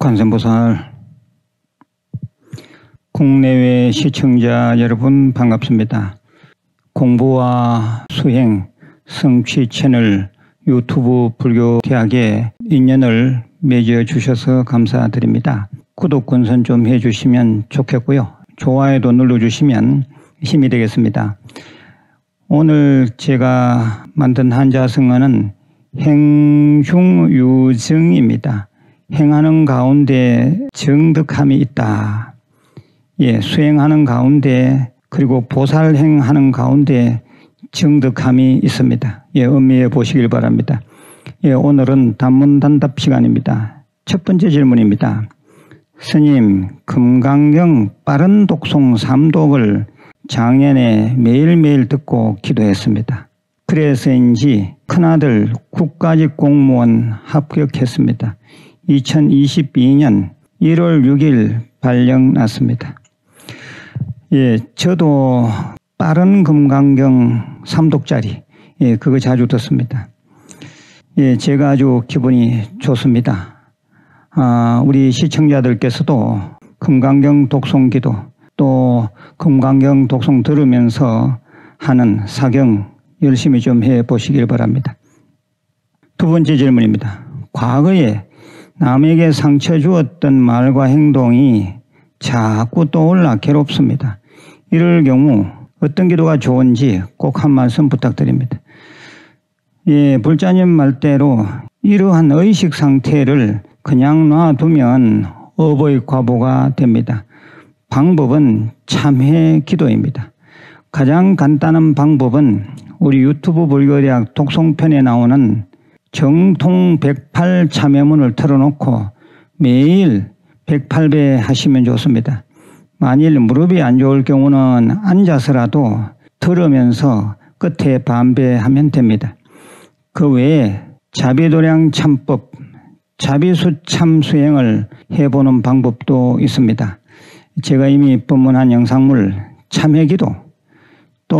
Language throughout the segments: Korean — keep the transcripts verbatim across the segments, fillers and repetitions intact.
관세음보살, 국내외 시청자 여러분 반갑습니다. 공부와 수행, 성취 채널 유튜브 불교대학에 인연을 맺어주셔서 감사드립니다. 구독, 권선 좀 해주시면 좋겠고요. 좋아요도 눌러주시면 힘이 되겠습니다. 오늘 제가 만든 한자성어는 행중유정입니다. 행하는 가운데 정득함이 있다. 예, 수행하는 가운데 그리고 보살행하는 가운데 정득함이 있습니다. 예, 음미해 보시길 바랍니다. 예, 오늘은 단문단답 시간입니다. 첫 번째 질문입니다. 스님, 금강경 빠른 독송 삼독을 작년에 매일매일 듣고 기도했습니다. 그래서인지 큰아들 국가직 공무원 합격했습니다. 이천이십이 년 일월 육일 발령 났습니다. 예, 저도 빠른 금강경 삼독짜리, 예, 그거 자주 듣습니다. 예, 제가 아주 기분이 좋습니다. 아, 우리 시청자들께서도 금강경 독송 기도, 또 금강경 독송 들으면서 하는 사경 열심히 좀 해보시길 바랍니다. 두 번째 질문입니다. 과거에 남에게 상처 주었던 말과 행동이 자꾸 떠올라 괴롭습니다. 이럴 경우 어떤 기도가 좋은지 꼭 한 말씀 부탁드립니다. 예, 불자님 말대로 이러한 의식 상태를 그냥 놔두면 어버이 과보가 됩니다. 방법은 참회 기도입니다. 가장 간단한 방법은 우리 유튜브 불교대학 독송편에 나오는 정통 백팔 참회문을 틀어놓고 매일 백팔 배 하시면 좋습니다. 만일 무릎이 안 좋을 경우는 앉아서라도 들으면서 끝에 반배하면 됩니다. 그 외에 자비도량 참법, 자비수참 수행을 해보는 방법도 있습니다. 제가 이미 법문한 영상물 참회기도, 또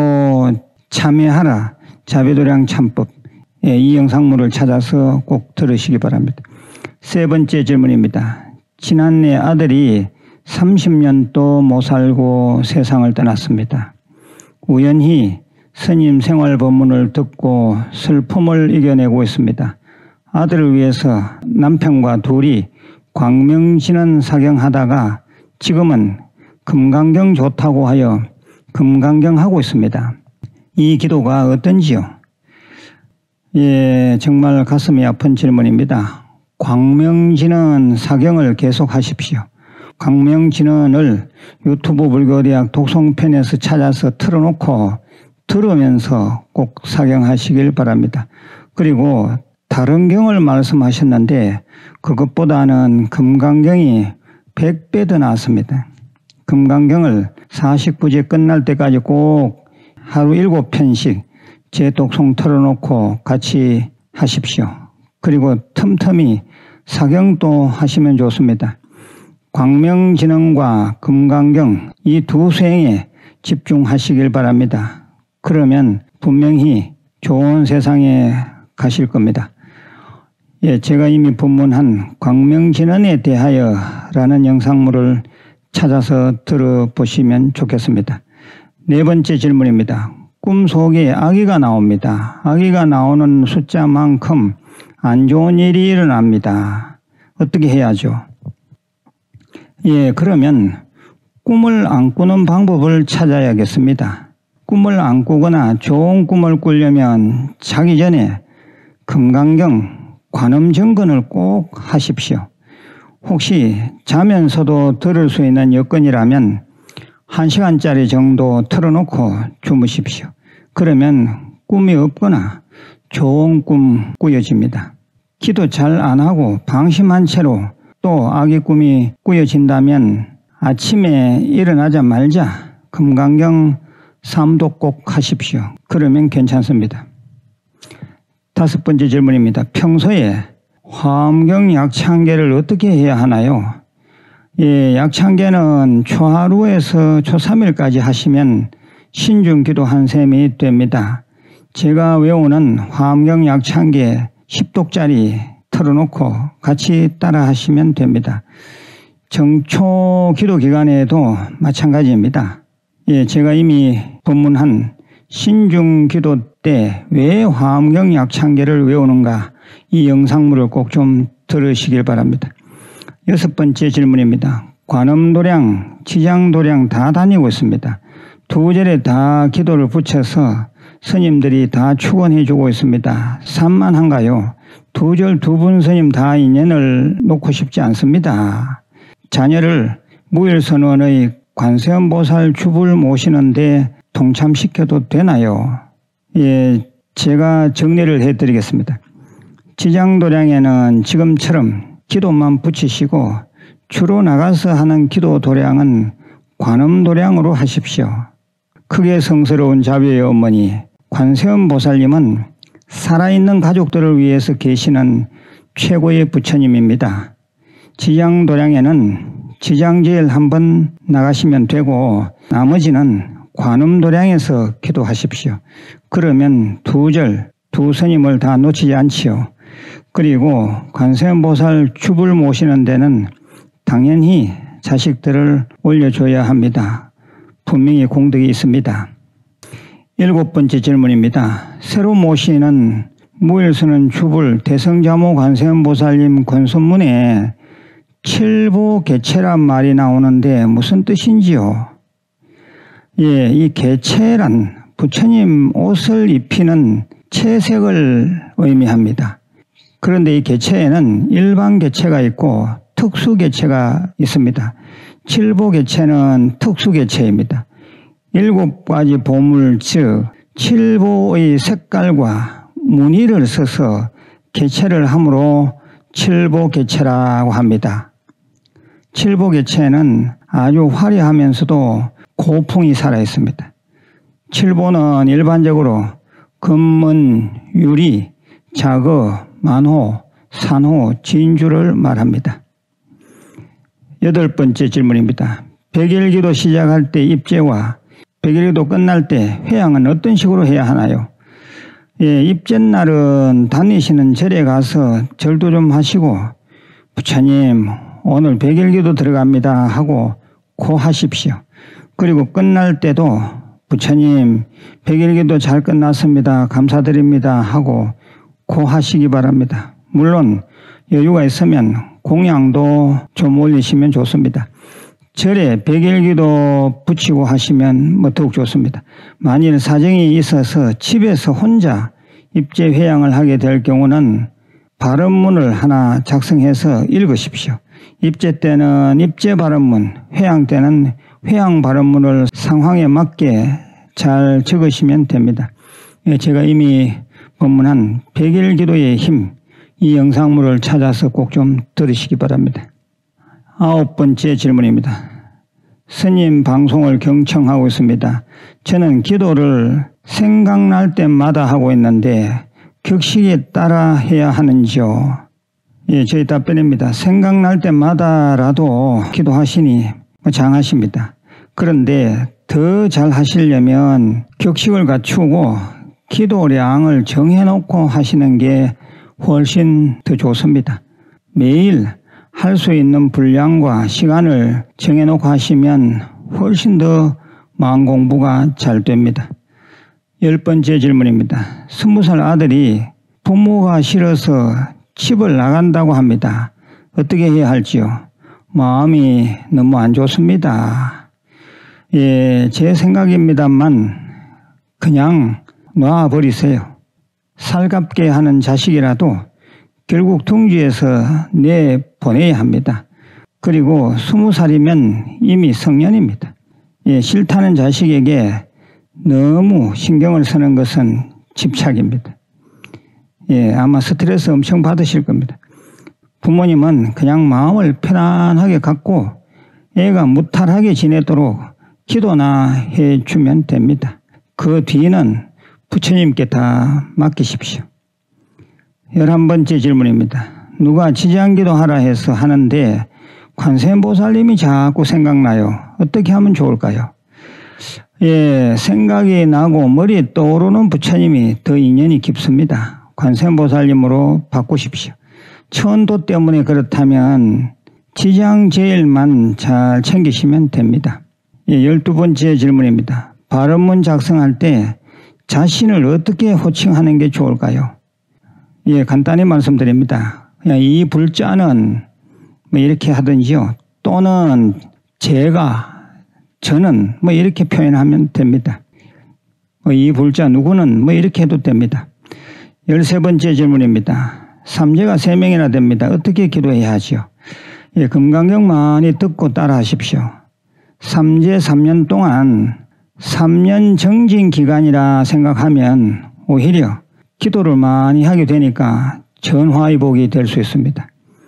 참회하라 자비도량 참법, 예, 이 영상물을 찾아서 꼭 들으시기 바랍니다. 세 번째 질문입니다. 지난해 아들이 삼십 년도 못 살고 세상을 떠났습니다. 우연히 스님 생활 법문을 듣고 슬픔을 이겨내고 있습니다. 아들을 위해서 남편과 둘이 광명진원 사경하다가 지금은 금강경 좋다고 하여 금강경 하고 있습니다. 이 기도가 어떤지요? 예, 정말 가슴이 아픈 질문입니다. 광명진원 사경을 계속 하십시오. 광명진원을 유튜브 불교대학 독송편에서 찾아서 틀어놓고 들으면서 꼭 사경하시길 바랍니다. 그리고 다른 경을 말씀하셨는데 그것보다는 금강경이 백 배 더 낫습니다. 금강경을 사십구 제 끝날 때까지 꼭 하루 일곱 편씩 제 독송 틀어놓고 같이 하십시오. 그리고 틈틈이 사경도 하시면 좋습니다. 광명진원과 금강경 이 두 수행에 집중하시길 바랍니다. 그러면 분명히 좋은 세상에 가실 겁니다. 예, 제가 이미 법문한 광명진원에 대하여 라는 영상물을 찾아서 들어보시면 좋겠습니다. 네 번째 질문입니다. 꿈속에 아기가 나옵니다. 아기가 나오는 숫자만큼 안 좋은 일이 일어납니다. 어떻게 해야죠? 예, 그러면 꿈을 안 꾸는 방법을 찾아야겠습니다. 꿈을 안 꾸거나 좋은 꿈을 꾸려면 자기 전에 금강경 관음정근을 꼭 하십시오. 혹시 자면서도 들을 수 있는 여건이라면 한 시간짜리 정도 틀어놓고 주무십시오. 그러면 꿈이 없거나 좋은 꿈 꾸여집니다. 기도 잘 안 하고 방심한 채로 또 아기 꿈이 꾸여진다면 아침에 일어나자마자 금강경 삼독 꼭 하십시오. 그러면 괜찮습니다. 다섯 번째 질문입니다. 평소에 화엄경 약창계를 어떻게 해야 하나요? 예, 약창계는 초하루에서 초삼일까지 하시면 신중기도 한 셈이 됩니다. 제가 외우는 화엄경 약창계 십 독짜리 털어놓고 같이 따라 하시면 됩니다. 정초 기도 기간에도 마찬가지입니다. 예, 제가 이미 법문한 신중 기도 때 왜 화엄경 약창계를 외우는가, 이 영상물을 꼭 좀 들으시길 바랍니다. 여섯 번째 질문입니다. 관음도량, 지장도량 다 다니고 있습니다. 두 절에 다 기도를 붙여서 스님들이 다 축원해 주고 있습니다. 산만한가요? 두 절 두 분 스님 다 인연을 놓고 싶지 않습니다. 자녀를 무일선원의 관세음보살 주불 모시는데 동참시켜도 되나요? 예, 제가 정리를 해드리겠습니다. 지장도량에는 지금처럼 기도만 붙이시고 주로 나가서 하는 기도 도량은 관음도량으로 하십시오. 크게 성스러운 자비의 어머니 관세음보살님은 살아있는 가족들을 위해서 계시는 최고의 부처님입니다. 지장도량에는 지장제일 한번 나가시면 되고 나머지는 관음도량에서 기도하십시오. 그러면 두 절, 두 스님을 다 놓치지 않지요. 그리고 관세음보살 주불 모시는 데는 당연히 자식들을 올려줘야 합니다. 분명히 공덕이 있습니다. 일곱 번째 질문입니다. 새로 모시는 무일선원 주불 대성자모 관세음보살님 권선문에 칠보개체란 말이 나오는데 무슨 뜻인지요? 예, 이 개체란 부처님 옷을 입히는 채색을 의미합니다. 그런데 이 개체에는 일반 개체가 있고 특수 개체가 있습니다. 칠보개체는 특수 개체입니다. 일곱 가지 보물, 즉 칠보의 색깔과 무늬를 써서 개체를 함으로 칠보개체라고 합니다. 칠보개체는 아주 화려하면서도 고풍이 살아있습니다. 칠보는 일반적으로 금은, 유리, 자거, 만호, 산호, 진주를 말합니다. 여덟 번째 질문입니다. 백일기도 시작할 때 입제와 백일기도 끝날 때 회향은 어떤 식으로 해야 하나요? 예, 입제날은 다니시는 절에 가서 절도 좀 하시고 부처님 오늘 백일기도 들어갑니다 하고 고하십시오. 그리고 끝날 때도 부처님 백일기도 잘 끝났습니다. 감사드립니다 하고 고하시기 바랍니다. 물론 여유가 있으면 공양도 좀 올리시면 좋습니다. 절에 백일기도 붙이고 하시면 뭐 더욱 좋습니다. 만일 사정이 있어서 집에서 혼자 입제 회향을 하게 될 경우는 발음문을 하나 작성해서 읽으십시오. 입제 때는 입제 발음문, 회향 때는 회향 발음문을 상황에 맞게 잘 적으시면 됩니다. 제가 이미 법문한 백일기도의 힘, 이 영상물을 찾아서 꼭 좀 들으시기 바랍니다. 아홉 번째 질문입니다. 스님 방송을 경청하고 있습니다. 저는 기도를 생각날 때마다 하고 있는데 격식에 따라 해야 하는지요? 예, 저희 답변입니다. 생각날 때마다라도 기도하시니 장하십니다. 그런데 더 잘 하시려면 격식을 갖추고 기도량을 정해놓고 하시는 게 훨씬 더 좋습니다. 매일 할 수 있는 분량과 시간을 정해놓고 하시면 훨씬 더 마음 공부가 잘 됩니다. 열 번째 질문입니다. 스무 살 아들이 부모가 싫어서 집을 나간다고 합니다. 어떻게 해야 할지요? 마음이 너무 안 좋습니다. 예, 제 생각입니다만 그냥 놔버리세요. 살갑게 하는 자식이라도 결국 둥지에서 내보내야 합니다. 그리고 스무 살이면 이미 성년입니다. 예, 싫다는 자식에게 너무 신경을 쓰는 것은 집착입니다. 예, 아마 스트레스 엄청 받으실 겁니다. 부모님은 그냥 마음을 편안하게 갖고 애가 무탈하게 지내도록 기도나 해주면 됩니다. 그 뒤는 부처님께 다 맡기십시오. 열한 번째 질문입니다. 누가 지장기도 하라 해서 하는데 관세음보살님이 자꾸 생각나요. 어떻게 하면 좋을까요? 예, 생각이 나고 머리에 떠오르는 부처님이 더 인연이 깊습니다. 관세음보살님으로 바꾸십시오. 천도 때문에 그렇다면 지장제일만 잘 챙기시면 됩니다. 예, 열두 번째 질문입니다. 발언문 작성할 때 자신을 어떻게 호칭하는 게 좋을까요? 예, 간단히 말씀드립니다. 그냥 이 불자는 뭐 이렇게 하든지요. 또는 제가, 저는 뭐 이렇게 표현하면 됩니다. 이 불자 누구는 뭐 이렇게 해도 됩니다. 열세 번째 질문입니다. 삼재가 세 명이나 됩니다. 어떻게 기도해야 하죠? 예, 금강경 많이 듣고 따라 하십시오. 삼재 삼 년 동안 삼 년 정진 기간이라 생각하면 오히려 기도를 많이 하게 되니까 전화위복이 될 수 있습니다.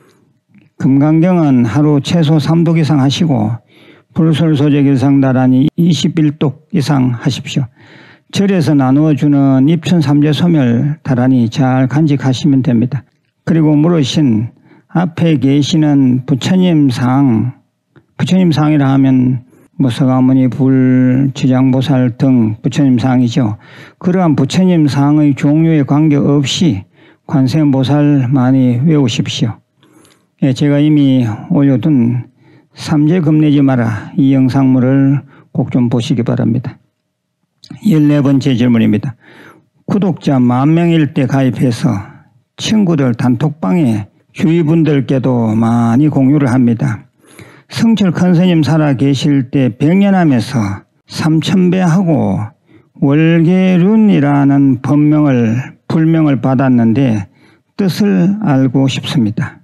금강경은 하루 최소 삼 독 이상 하시고 불설소재길상 나란히 이십일 독 이상 하십시오. 절에서 나누어주는 입천삼재소멸 다란히 잘 간직하시면 됩니다. 그리고 물으신 앞에 계시는 부처님 상, 부처님 상이라 하면 뭐 서가모니, 불, 지장보살 등 부처님 상이죠. 그러한 부처님 상의 종류에 관계없이 관세음보살 많이 외우십시오. 예, 제가 이미 올려둔 삼재 겁내지 마라 이 영상물을 꼭 좀 보시기 바랍니다. 열네 번째 질문입니다. 구독자 만 명일 때 가입해서 친구들 단톡방에 주위 분들께도 많이 공유를 합니다. 성철 큰스님 살아 계실 때 백년하면서 삼천배하고 월계륜이라는 법명을 불명을 받았는데 뜻을 알고 싶습니다.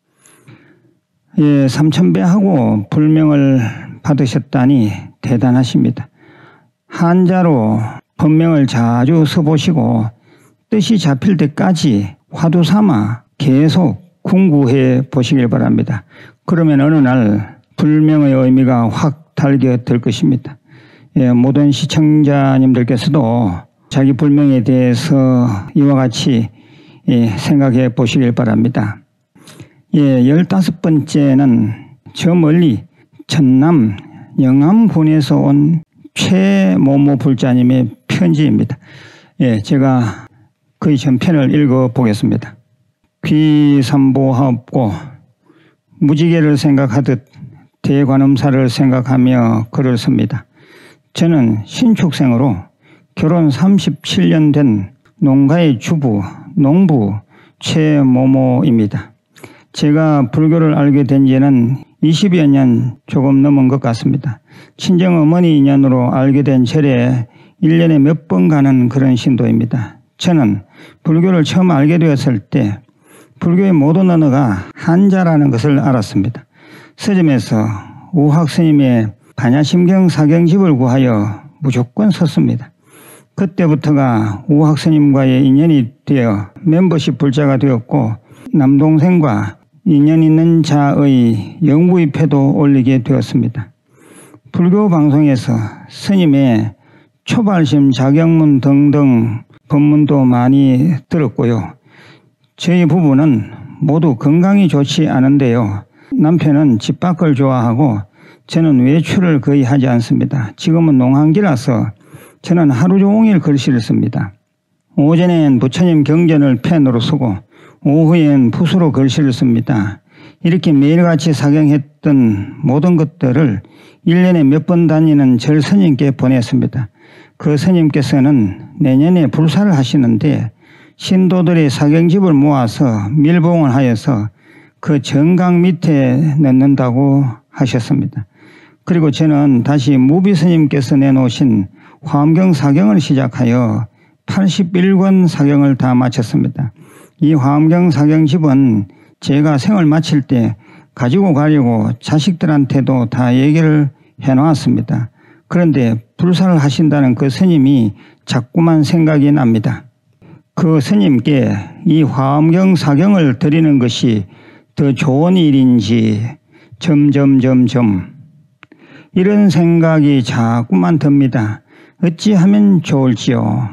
예, 삼천배하고 불명을 받으셨다니 대단하십니다. 한자로 법명을 자주 써보시고 뜻이 잡힐 때까지 화두 삼아 계속 궁구해 보시길 바랍니다. 그러면 어느 날 불명의 의미가 확 달게 될 것입니다. 예, 모든 시청자님들께서도 자기 불명에 대해서 이와 같이 예, 생각해 보시길 바랍니다. 예, 열다섯 번째는 저 멀리 전남 영암군에서 온 최모모 불자님의 편지입니다. 예, 제가 그의 전편을 읽어 보겠습니다. 귀삼보하옵고 무지개를 생각하듯 대관음사를 생각하며 글을 씁니다. 저는 신축생으로 결혼 삼십칠 년 된 농가의 주부, 농부 최모모입니다. 제가 불교를 알게 된 지는 이십여 년 조금 넘은 것 같습니다. 친정어머니 인연으로 알게 된 절에 일 년에 몇 번 가는 그런 신도입니다. 저는 불교를 처음 알게 되었을 때 불교의 모든 언어가 한자라는 것을 알았습니다. 서점에서 우학 스님의 반야심경 사경집을 구하여 무조건 섰습니다. 그때부터가 우학 스님과의 인연이 되어 멤버십 불자가 되었고 남동생과 인연 있는 자의 영구입회도 올리게 되었습니다. 불교 방송에서 스님의 초발심 자경문 등등 법문도 많이 들었고요. 저희 부부는 모두 건강이 좋지 않은데요. 남편은 집 밖을 좋아하고 저는 외출을 거의 하지 않습니다. 지금은 농한기라서 저는 하루 종일 글씨를 씁니다. 오전엔 부처님 경전을 펜으로 쓰고 오후엔 붓으로 글씨를 씁니다. 이렇게 매일같이 사경했던 모든 것들을 일 년에 몇 번 다니는 절 스님께 보냈습니다. 그 스님께서는 내년에 불사를 하시는데 신도들의 사경집을 모아서 밀봉을 하여서 그 정강 밑에 넣는다고 하셨습니다. 그리고 저는 다시 무비 스님께서 내놓으신 화엄경 사경을 시작하여 팔십일 권 사경을 다 마쳤습니다. 이 화엄경 사경집은 제가 생을 마칠 때 가지고 가려고 자식들한테도 다 얘기를 해놓았습니다. 그런데 불사를 하신다는 그 스님이 자꾸만 생각이 납니다. 그 스님께 이 화엄경 사경을 드리는 것이 더 좋은 일인지 점점점점 이런 생각이 자꾸만 듭니다. 어찌하면 좋을지요.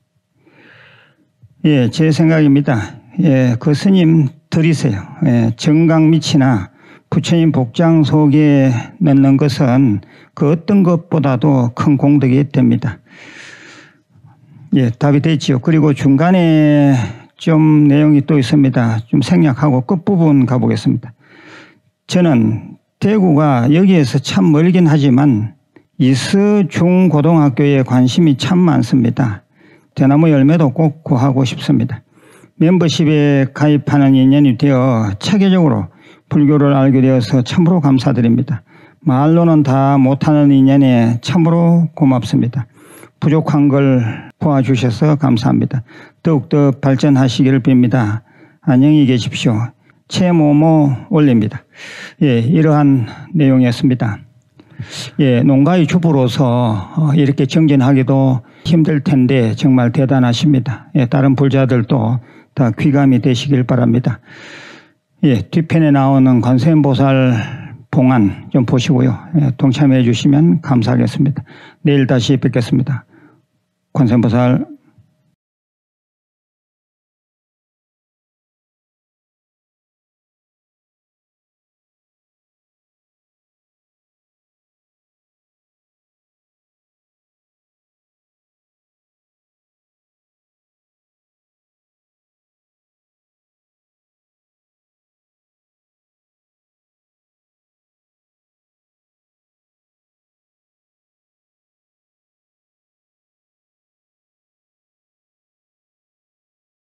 예, 제 생각입니다. 예, 그 스님 드리세요. 예, 정강 밑이나 부처님 복장 속에 넣는 것은 그 어떤 것보다도 큰 공덕이 됩니다. 예, 답이 됐지요. 그리고 중간에 좀 내용이 또 있습니다. 좀 생략하고 끝부분 가보겠습니다. 저는 대구가 여기에서 참 멀긴 하지만 이수 중고등학교에 관심이 참 많습니다. 대나무 열매도 꼭 구하고 싶습니다. 멤버십에 가입하는 인연이 되어 체계적으로 불교를 알게 되어서 참으로 감사드립니다. 말로는 다 못하는 인연에 참으로 고맙습니다. 부족한 걸 도와주셔서 감사합니다. 더욱더 발전하시기를 빕니다. 안녕히 계십시오. 최모모 올립니다. 예, 이러한 내용이었습니다. 예, 농가의 주부로서 이렇게 정진하기도 힘들 텐데 정말 대단하십니다. 예, 다른 불자들도 다 귀감이 되시길 바랍니다. 예, 뒤편에 나오는 관세음보살 봉안 좀 보시고요. 예, 동참해 주시면 감사하겠습니다. 내일 다시 뵙겠습니다. 관세음보살